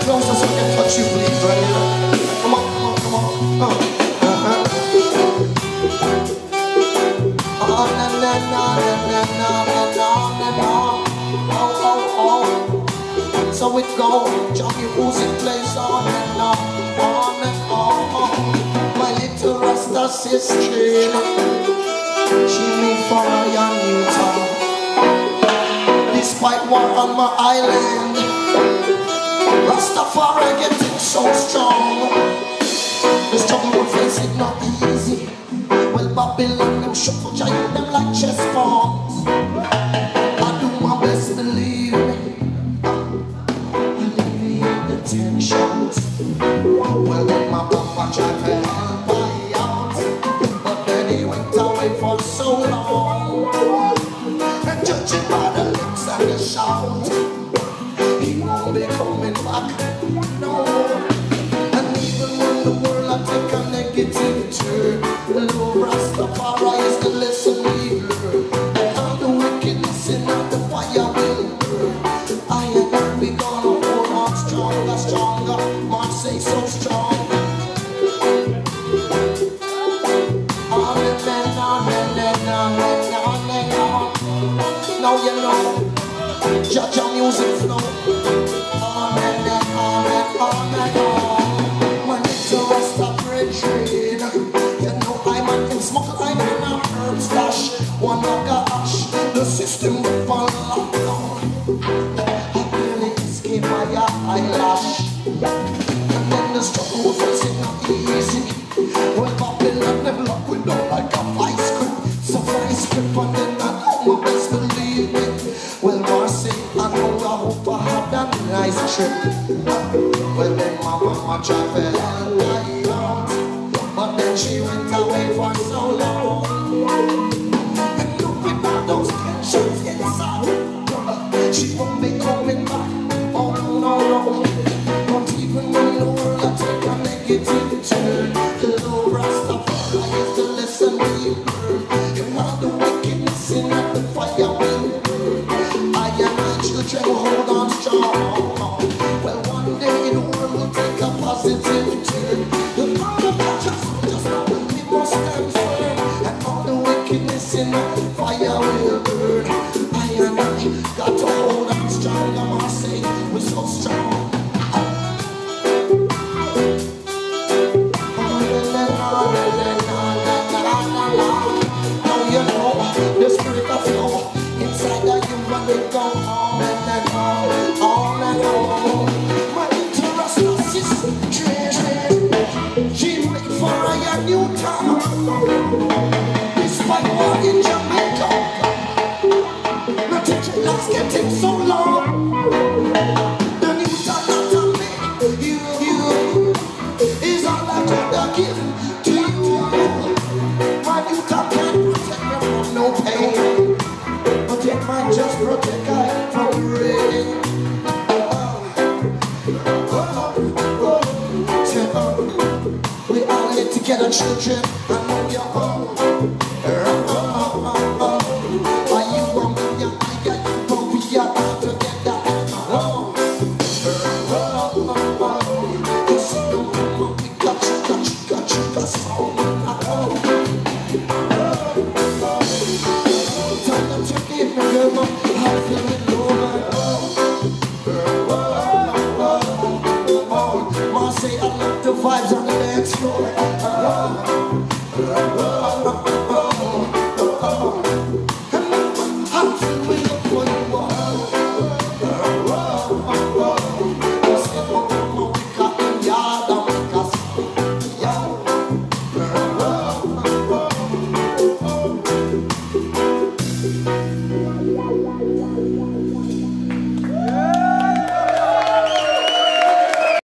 closer so I can touch you, please, right here. Come on, come on, come on. Oh, na na na na na na na na na. Oh, oh, oh. So it goes, Johnny music plays on and on and on. My little Rasta sister, she me for a young Newton. Despite war on my island, Rastafari getting so strong. The struggle we face it not easy. Well, Babylon them shuffle giant them like chess pawns. I do my best, believe me. Alleviate the tensions. Well, then my papa tried to help me out, but then he went away for so long. And judging by the looks and the shout, he won't be coming back, no. And even when the world I take a negative turn, the Lord Rastafari is the lesson we learn. And all the wickedness in the fire will burn. I and we gonna hold on stronger, stronger. March say so strong. Now you know, judge your music flow. On and on and on and on. My little Rasta brethren, you know I'm in smoke, I'm in a herb stash. One gosh, the system will fall lockdown. I barely escape my eyelash. And then the struggle was facing not easy. Well, Babylon never lock we down like a vice grip. So vice grip and then I know my best believe me. Well, Marcy, I know I hope I had a nice trip. Well, then my mama tried to help me out, but then she went away for so long. And looking at those pensions inside, she won't be coming back. Oh no, no, no. Not even when the world I take a negative turn. The Lord Rastafari is the lesson we learn. And all the wickedness in the fire will burn. I and my children will hold on strong. Well, one day the world will take a positive turn. The power of just now we must stand firm. And all the wickedness in the fire will burn. I and I got to hold on strong. I must say we're so strong. Now you know the spirit of flow inside the human will go on and on, on and on. My little Rasta sister, she made for a new town. Despite war in Jamaica, the teacher loves getting so long. The new town not on me, you is all I gotta give to you. My new town can't protect me from no pain, but it might just protect I from rain. We all live together, children. I know you're home. Are you home? I got you home. We are all together. You see the woman, we got you, got soul. Tell them to give me girl, I'm feeling low. Marcy, I love the vibes on the dance floor.